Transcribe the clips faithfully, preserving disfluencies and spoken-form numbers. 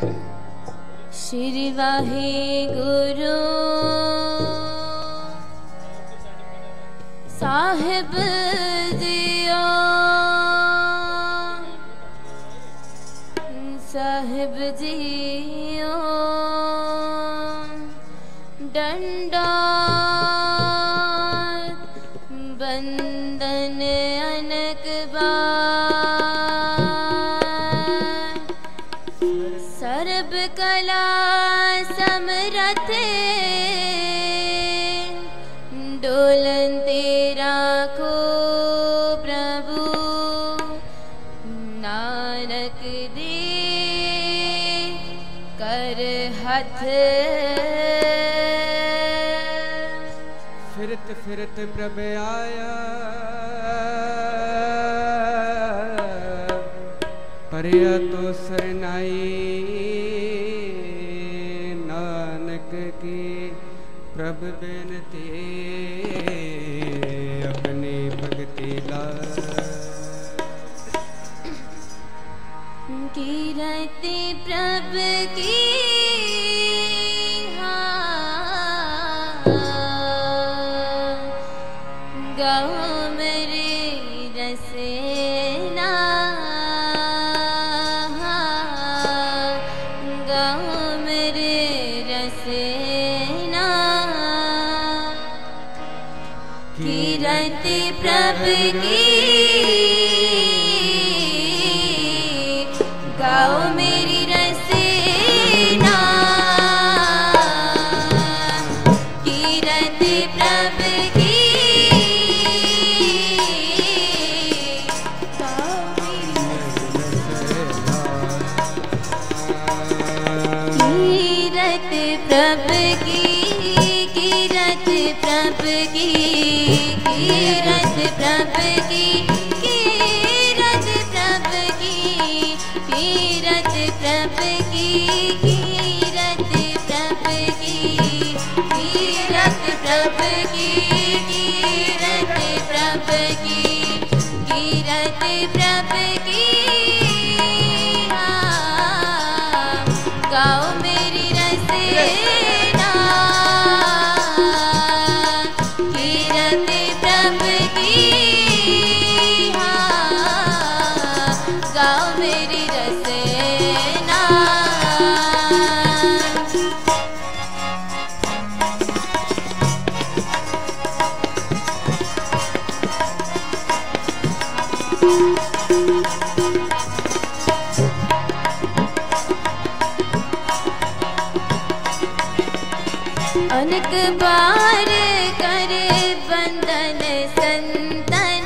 श्री वाहिगुरु साहिब जियो साहिब जियो दंडौत बंदन अनक बार सर्ब कला समरथ डोलन तेरा को प्रभु नानक दे कर हथ फिरत फिरत प्रभ आया परिया तो सरनाई नानक की प्रभ बेनती अपनी भक्ति ला कीरति प्रभ की गाओ मेरी रसेना गाओ मेरे रसेना कीरति प्रभ की गाओ मेरी रसेना कीरति प्रभ की प्रभ की कीरत प्रभ की कीरत प्रभ की कीरत प्रभ की कीरत प्रभ की कीरत प्रभ की कीरत प्रभ की कीरत प्रभ की कीरत प्रभ की गाओ मेरी रसेना कीरत प्रभ की गाओ मेरी रसेना अनेक बार करे बंदन संतन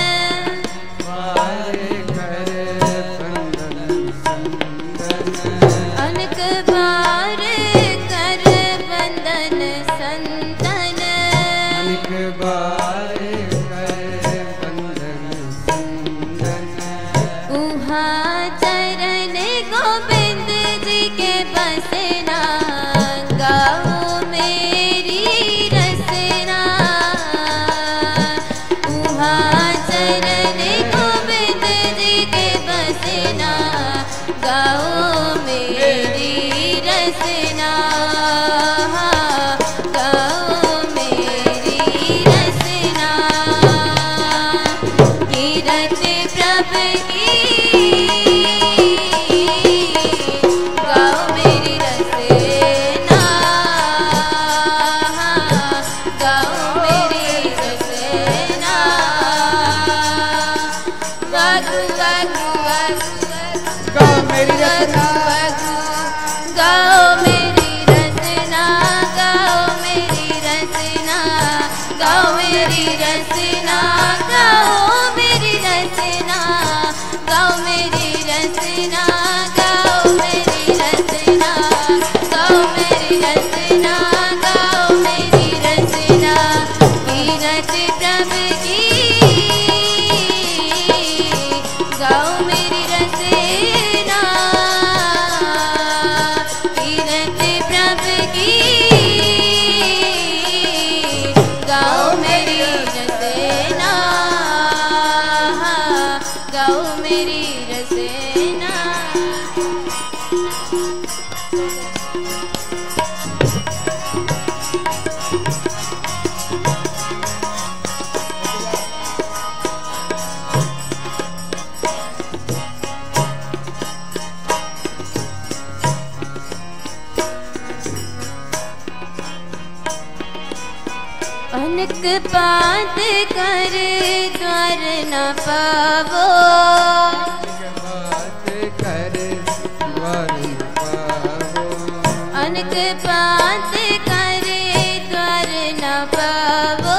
बार करे बंदन संतन अनेक बार करे बंदन संतन अनेक बार करे बंदन संतन उहा चरण गोविंद जी के बसना गाओ मेरी रसना उहा चरण गोविंद जी के बसना गाओ मेरी रसना गाओ मेरी रसना कीरत प्रभ की गाओ मेरी रसना अनक बात कर द्वार न पावो, बात कर द्वार न पावो, अनक बात कर द्वार न पावो,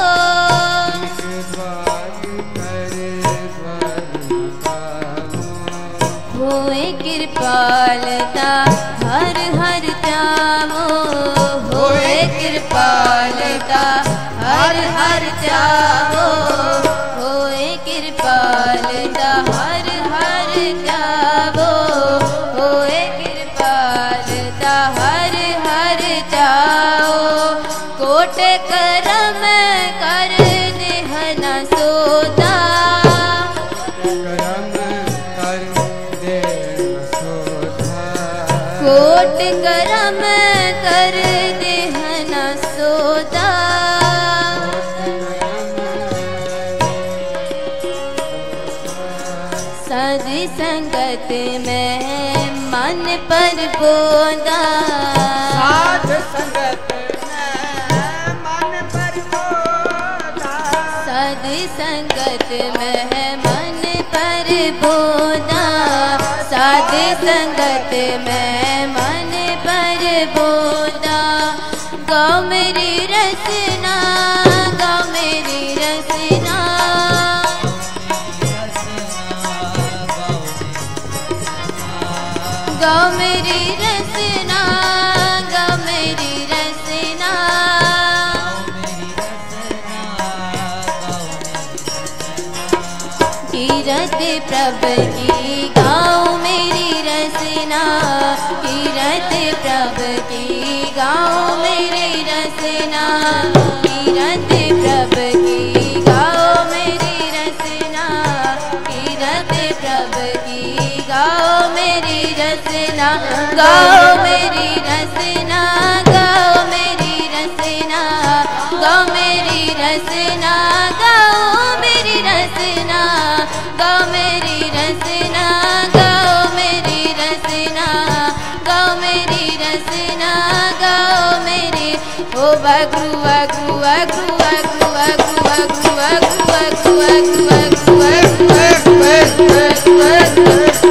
बात कर द्वार न पावो, होए कृपालता हर हर जावो, होए कृपालता हर हर जावो, होए कृपालता हर हर जावो, होए कृपालता हर हर जाओ, कोट करम कर देह न सोता, करम कर दे न सोधा, कोट करम कर देह न सोता, साध संगत में मन पर बोदा, साध संगत में मन पर बोधा, साध संगत में मन पर बोदा, साध संगत में मन पर बोदा, गाँव मेरी रसना, गाँव मेरी रसना, गाँव मेरी रसना, गाँव मेरी रसना, कीरत प्रभ की गाँव मेरी रसना, कीरत प्रभ की गाँव मेरी रसना, कीरत प्रभ की गाँव मेरी रसना, कीरत प्रभ की गाँव मेरी रसना, गाँव मेरी रसना, गाँव मेरी रसना, गाँव मेरी रसना, गाँव मेरी रसना, गाँव मेरी रसना, गाँव मेरी रसना, गाँव मेरी रसना, गाँव मेरी ओ वागु वागु वागु वागु वागु वागु वागु वागु वागु वागु वागु वागु वागु वागु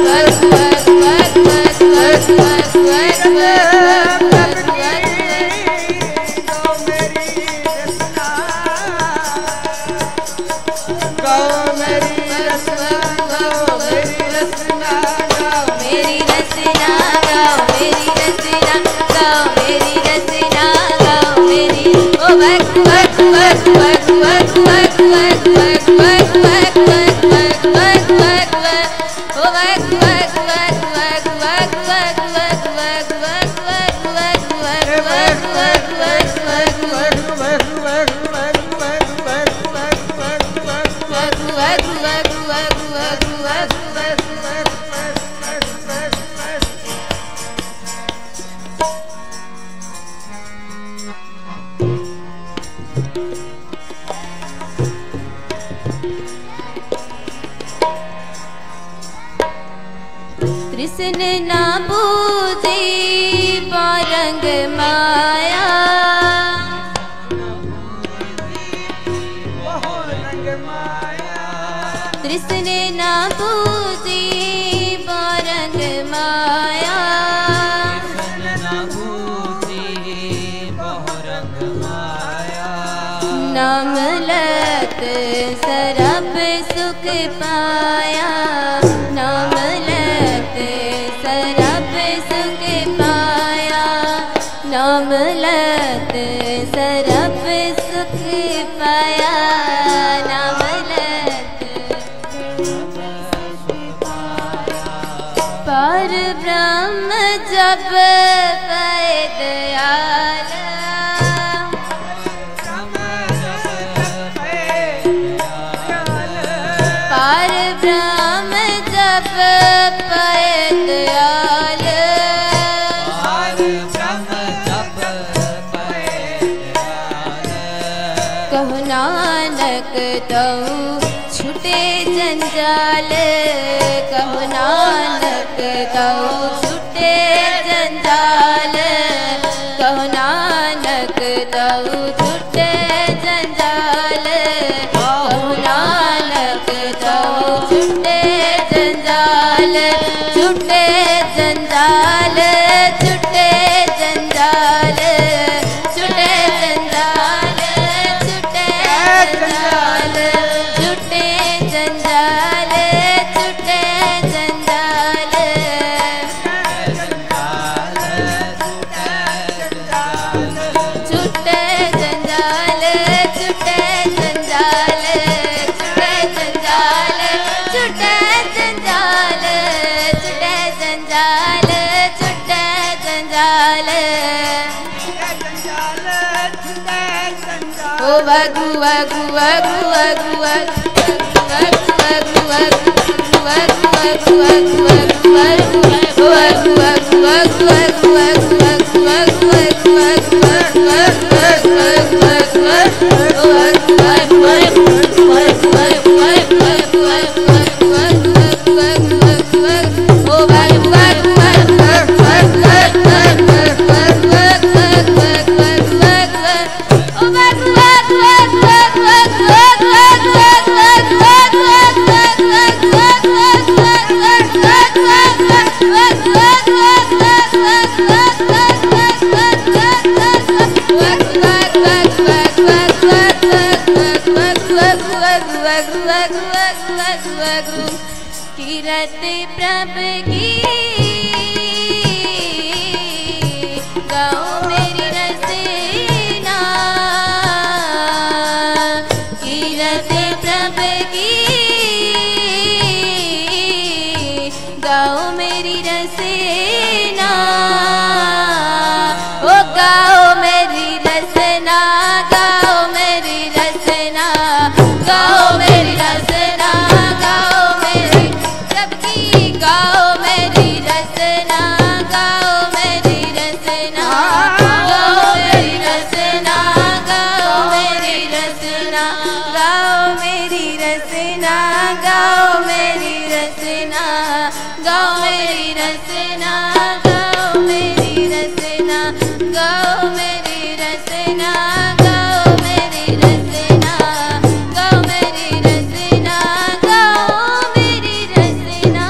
कृष्ण ना बूझी पारंग माया, कृष्ण ना बूझी पारंग माया, नाम लत सरब सुख पाया, नाम लत सरब सुख पाया, नाम लत सरब सुख पाया, नाम लत पर ब्रह्म जब पै दयाल, पर ब्रह्म जब पै दयाल, जंजाल कहो नानक तऊ छूटे जंजाल कहो नानक तऊ छूटे जंजाल कहो नानक तऊ छूटे जंजाल छूटे जंजाल छूटे जंजाल छूटे जंजाल छूटे जंजाल छूटे जंजाल छूटे जंजाल छूटे जंजाल छूटे जंजाल छूटे जंजाल छूटे जंजाल छूटे जंजाल छूटे जंजाल ओ वगु वगु वगु वगु वगु वगु वगु वगु वगु वगु वगु वगु वगु वगु वगु कीरत प्रभ की गाओ मेरी रसना कीरत प्रभ की गाओ मेरी रसना ओ गाओ मेरी रसना गाओ मेरी रसना गाओ मेरी रसना गाओ मेरी सबकी गाओ मेरी रसना गाओ मेरी रसना गाओ मेरी रसना गाओ मेरी रसना गाओ मेरी रसना गाओ मेरी रसना गाओ मेरी रसना गाओ मेरी रसना गाओ मेरी रसना गाओ मेरी रसना गाओ मेरी रसना गाओ मेरी रसना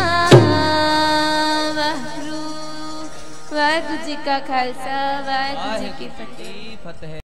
वाहिगुरू वाहिगुरू जी का खालसा वाहिगुरू जी की फतेह।